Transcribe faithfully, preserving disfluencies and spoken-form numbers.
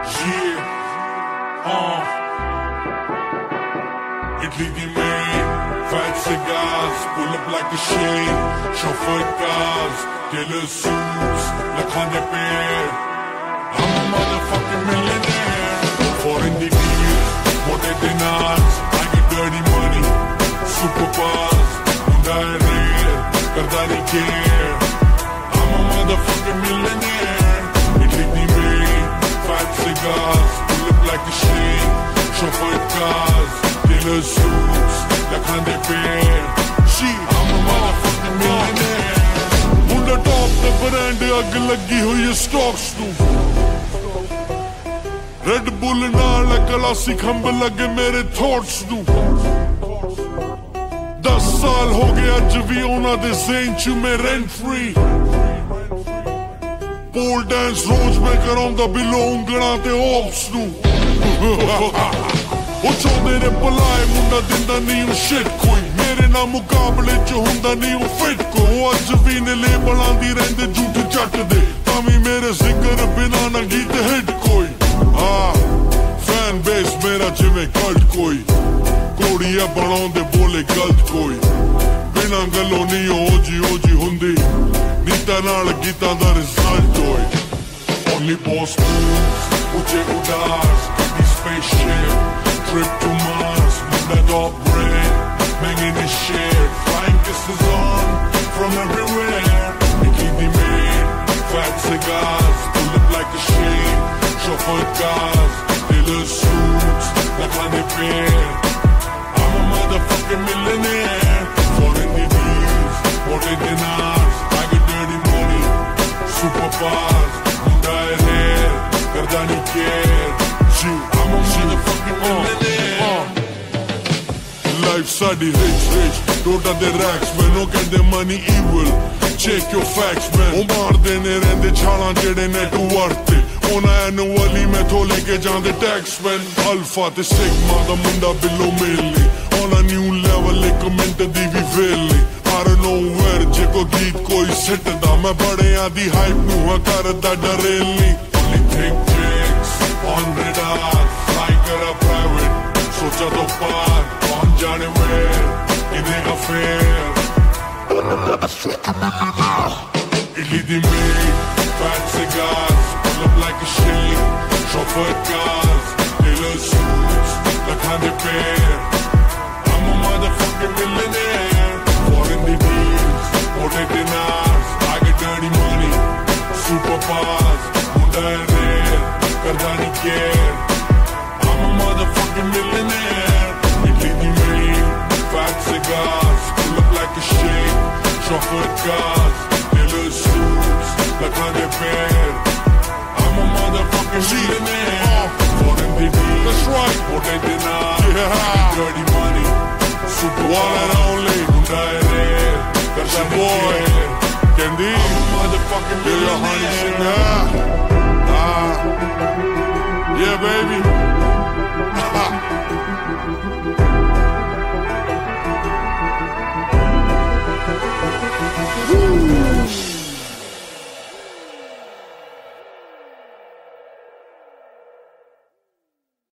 Yeah, uh Italy di main, fat cigars, pull up like a shade, chauffeur cars, killer suits, lakhane pe. I'm a motherfucking millionaire, foreign deals, mote dinars, I get dirty money, super bars, hunda hai rare, karda nahi care. I'm a motherfucking millionaire, Italy di main, fat cigars, pull up like a shade, chauffeur cars, killer suits, lakhane pe. I'm a motherfucking millionaire. Hunda top the brand ag lagi hui stocks nu. Red Bull naal glassi khamba lage mere thoughts nu. दस साल हो गए अज भी उन्हां दे ज़हन च मैं rent free. Pole dance रोज मैं करांदा बिलो उंगलां ते hops nu. ਉਹ ਚਾਹੁੰਦੇ ਨੇ ਬੁਲਾਏ ਮੁੰਡਾ ਦਿੰਦਾ ਨਹੀਂ ਉਹ shit ਕੋਈ ਮੇਰੇ ਨਾਲ ਮੁਕਾਬਲੇ ਚ ਹੁੰਦਾ ਨਹੀਂ ਉਹ ਫਿੱਟ ਕੋ ਉਹ ਅੱਜ ਵੀ ਨੇ ਲੇਬਲਾਂ ਦੀ ਰਹਿੰਦੇ ਝੂਠ ਚੱਟ ਦੇ ਤਾਂ ਵੀ ਮੇਰੇ ਜ਼ਿਕਰ ਬਿਨਾ ਨਾ ਗੀਤ ਹਿੱਟ ਕੋਈ ਆ ਫੈਨ ਬੇਸ ਮੇਰਾ ਜਿਵੇਂ ਕਲਟ ਕੋਈ ਕੋੜੀਆਂ ਬਣਾਉਂਦੇ ਬੋਲੇ ਗਲਤ ਕੋਈ ਬਿਨਾ ਗੱਲੋਂ ਨਹੀਂ ਉਹ ਜੀ ਉਹ ਜੀ ਹੁੰਦੀ ਨੀਤਾਂ ਨਾਲ ਗੀਤਾਂ ਦਾ ਰਿਜ਼ਲਟ ਹੋਏ Only boss moves, ਉੱਚੇ ਉਡਾਸ ਦੀ spaceship Trip to Mars, munda dog bread, banging this shit, flying kisses on from everywhere. Italy di main, fat cigars, pull up like a shade, chauffeur cars, dealer suits, lakhane pe. I'm a motherfucking millionaire, foreign deals, mote dinars, I get dirty money, super bars, hunda hai rare, karda nahi care. I'm a motherfucking millionaire. Life ਸਾਡੀ rich rich, ਟੋਟਾ ਦੇ racks ਮੈਨੂੰ ਕਹਿੰਦੇ money evil. Check your facts man. ਉਹ ਮਾਰਦੇ ਨੇ ਰਹਿੰਦੇ ਛਾਲਾਂ ਜਿਹੜੇ net worth ਤੇ. ਉਹਨਾਂ ਐਨੂਅਲੀ ਮੈਥੋਂ ਲੈ ਕੇ ਜਾਂਦੇ tax man. Alpha ਤੇ sigma ਦਾ ਮੁੰਡਾ ਬਿਲੋ ਮੇਲੀ. On a new level ਇੱਕ ਮਿੰਟ ਦੀ ਵੀ ਵੇਲੀ. I don't know where ਜੇ ਕੋ ਗੀਤ ਕੋਈ ਸਿੱਟਦਾ ਮੈਂ ਬੜਿਆਂ ਦੀ hype ਨੂੰ ਹਾਂ ਕਰਦਾ ਡਰੇਲੀ. Only think jigs on radar, fly kara private, socha to paar, kaun jaane where, idega fair. Italy di main, fat cigars, pull up like a shade, chauffeur cars, dealer suits, lakhane pe. I'm a motherfucking millionaire, foreign deals, mote dinars, I get dirty money, super bars, hunda hai rare, karda nahi care. I'm a motherfucking millionaire. Italy di main, fat cigars, pull up like a shade, chauffeur cars, dealer suits, lakhane pe. I'm a motherfucking millionaire. Foreign deals, that's right. Mote dinars, yeah. Dirty money, super one and only. Hunda hai rare, karda nahi care. Kendi, I'm a motherfucking millionaire. Ah. Yeah, baby.